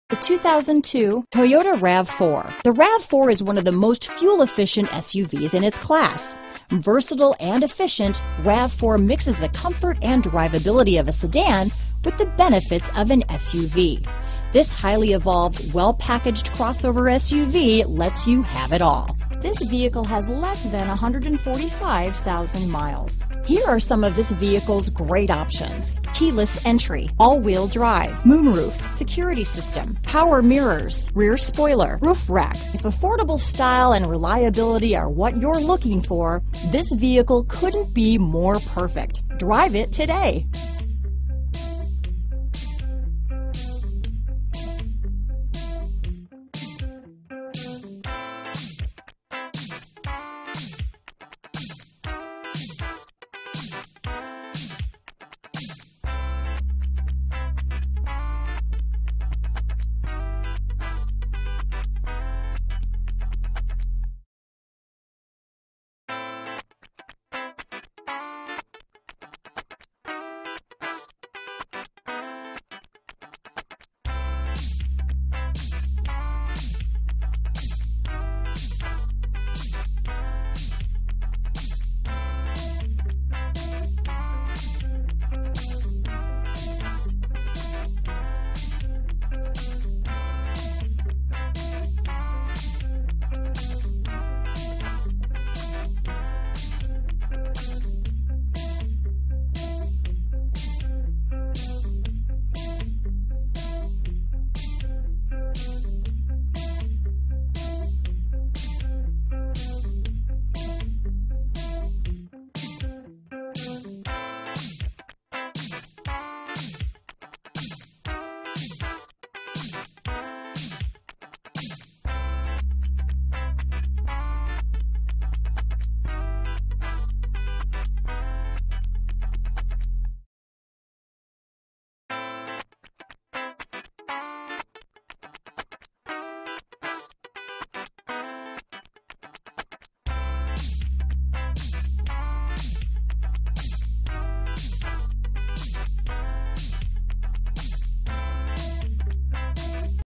The 2002 Toyota RAV4. The RAV4 is one of the most fuel-efficient SUVs in its class. Versatile and efficient, RAV4 mixes the comfort and drivability of a sedan with the benefits of an SUV. This highly evolved, well-packaged crossover SUV lets you have it all. This vehicle has less than 145,000 miles. Here are some of this vehicle's great options: keyless entry, all-wheel drive, moonroof, security system, power mirrors, rear spoiler, roof rack. If affordable style and reliability are what you're looking for, this vehicle couldn't be more perfect. Drive it today.